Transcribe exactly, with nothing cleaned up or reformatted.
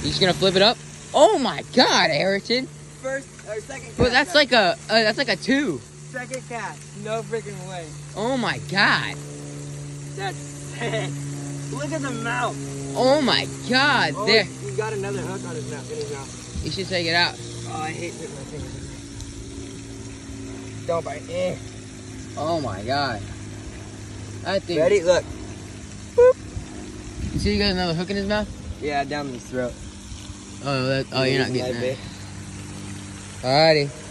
You just gonna flip it up? Oh my God, Ayrton! First or second cast. But that's like a uh, that's like a two. Second cast. No freaking way. Oh my God! That's sick. Look at the mouth. Oh my God! Oh, There. He's got another hook on his mouth. In his mouth. You should take it out. Oh, I hate putting my fingers in. Don't bite. Eh. Oh my God! I think. Ready? Look. Boop. You see, you got another hook in his mouth. Yeah, down his throat. Oh, that, oh, you're not getting Like that. Alrighty.